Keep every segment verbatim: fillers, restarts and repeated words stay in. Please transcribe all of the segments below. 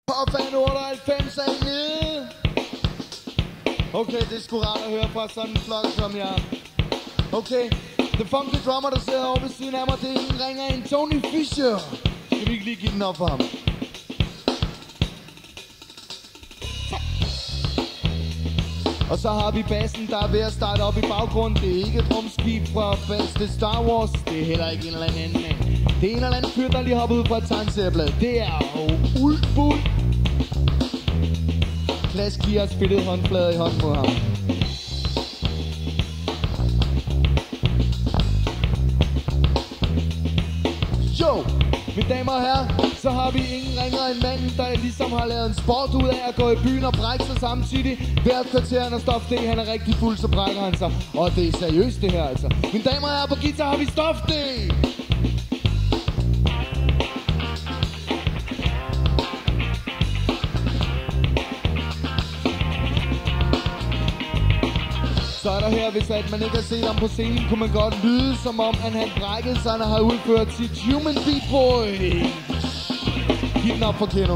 Og fan otteoghalvfems er nede. Okay, det er sgu rart at høre fra sådan en flok som jeg. Okay, the funky drummer, der sidder over ved siden af mig, det er ingen ringer end Tony Fischer. Skal vi ikke lige give den op for ham? Og så har vi bassen, der er ved at starte op i baggrunden. Det er ikke et rumskib fra bedste Star Wars. Det er heller ikke en eller anden mand. Det er en eller anden fyr, der lige hopper ud fra et tegneserieblad. Det er jo Ulfbul. Klask lige har spillet håndflader i hånden på ham. Jo, mine damer og herrer, så har vi ingen ringer end manden, der ligesom har lavet en sport ud af at gå i byen og brække sig samtidig. Hvert kvarter, når Stof D, han er rigtig fuld, så brækker han sig. Og det er seriøst det her altså. Mine damer og herrer, på guitar har vi Stof D. Så er der her, hvis at man ikke har set ham på scenen, kunne man godt lyde, som om han havde brækket sig, når han har udført sit Human Beat Boy. Giv den op for Keno.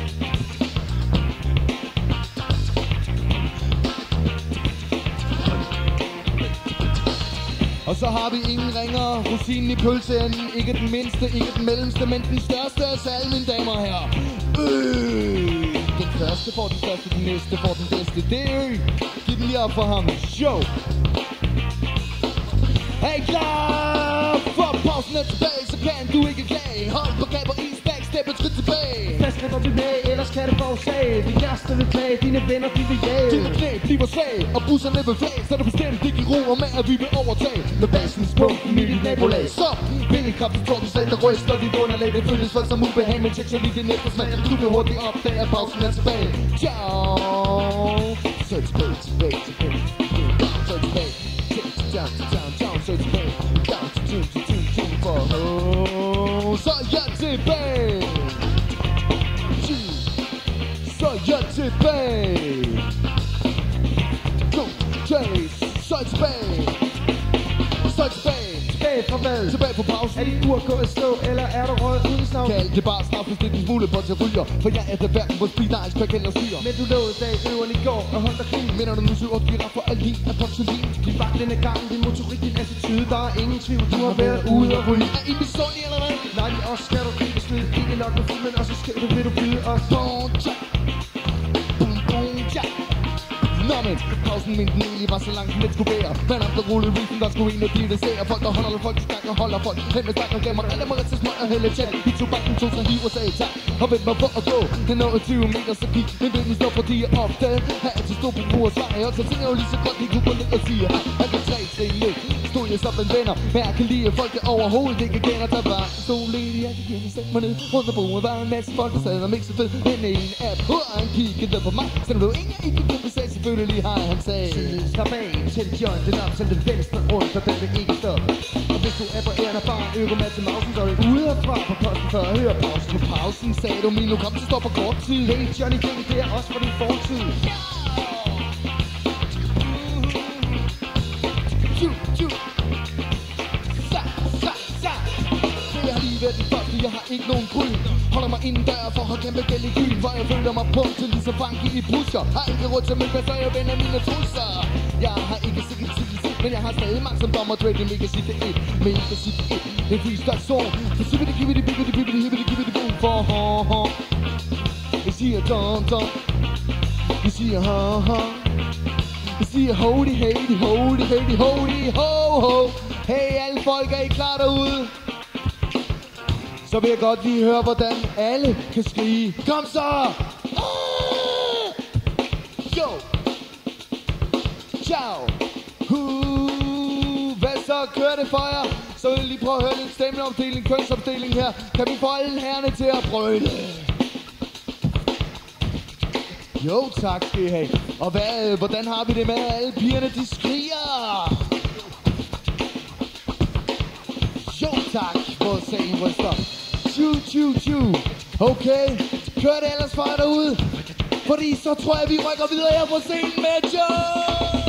Og så har vi ingen ringer, rosinen i pølseenden, ikke den mindste, ikke den mellemste, men den største af os alle, mine damer og herrer. Øh, den første får den største, den næste får den bedste, det er Ø. Giv den lige op for ham. Show. Hey, klar for pausen er tilbage, så kan du ikke klage. Hold på kab og is, backstep et skridt tilbage. Fast skridt tilbage, ellers kan det forårsage. De næste vil klage, dine venner de vil jage. Dine knæ bliver svag, og busserne vil flage. Så er det bestemt ikke ro og med, at vi vil overtage. Med basens pumpen i dit nabolag. Så vindekraft til torden selv, der ryster dit underlag. Det føles for som ubehag, men tjek så lige din eftersmag. Du vil hurtigt opdage, at pausen er tilbage. Ciao. Så tilbage, tilbage, tilbage. Så tilbage. Down, down, down, så tilbage. Down, to two, to two, two, for ho. Så er jeg tilbage. Så er jeg tilbage. To, tre, så er jeg tilbage. Så er jeg tilbage. Tilbage fra hvad? Tilbage på pausen. Er dit ur gået at stå, eller er du røget uden snavn? Kald det bare snart, hvis det er den smule på til ryger. For jeg er der hverken på speed, der er ikke kælder styrer. Men du lovede dag øveren i går og holdt dig clean. Mener du nu syv og giver for al din apoksolin? Din vagt denne gang, din motorik, din attitude. Der er ingen tvivl, du har været ude og ryge. Er I misundelig eller hvad? Nej, men også skal du ikke smide. Ikke nok med fuld, men også skal du, vil du byde os. Boom, tja. Boom, boom, tja. Nå men, pausen mente den egentlig var så langt som det skulle være. Men om der rullede risen, der skulle egentlig blive det ser. Folk der holder folk, de og holder folk. Hen med stak og glemmer, alle må rette smøg og hælde tjek. De tog bakken, tog sig hiv og sagde tak. Og vent mig for at gå, den nåede tyve meter, så gik. Men vinden står, fordi jeg opdagede. Her er til stor på brug og svar. Og så tænker jeg jo lige så godt, de kunne gå ned og sige hej. Jeg kan tre trin ned, stod jeg som en venner. Men jeg kan lide, at folk der overhovedet ikke kender der var. Stod lidt, jeg kan give mig sætte mig ned. Rundt og bruge, var en masse folk, der sad og mixede fed. Men en app, hvor han kiggede på mig. Så blev ingen ikke kunne sige, selvfølgelig har han sagde. Slap af, tænd jointen op, tænd den venstre rundt, og den vil ikke stoppe. Og hvis du er på æren af bare en økomat til mausen, så er du ude herfra på posten for at høre pausen. På pausen sagde du, min nu kom til stå på kort tid. Hey Johnny King, det er også for din fortid. Tju, tju. Sa, sa, sa. Det har lige været den første, jeg har ikke nogen gryn. Holder mig inden dør for at have kæmpe gæld i byen. For jeg føler mig punktet ligesom Frankie i pusher. Har ikke råd til mælk, så jeg vender mine trusser. Jeg har ikke sikkert tid, men jeg har stadig magt som dommer. Dre, det mega sit det et, mega sit det et. Det er freestyle song. Så siger vi det, giver vi det, bygger det, bygger det, hiver det, giver det, boom for ha ha. Jeg siger dum dum. Jeg siger ha ha. Jeg siger holy hey, holy hey, holy ho ho. Hey alle folk, er I klar derude? Så vil jeg godt lige høre, hvordan alle kan skrige. Kom så! Ah! Jo! Ciao! Uh, hvad så? Kører det for jer? Så vil jeg lige prøve at høre lidt stemmeopdeling, kønsopdeling her. Kan vi få alle herrerne til at brøle? Jo tak skal I have. Og hvad, hvordan har vi det med, at alle pigerne de skriger? Jo tak, hvor sagen ryster. Tju, tju, tju. Okay, kør det ellers for jer derude. Fordi så tror jeg, vi rykker videre her på scenen med Joe.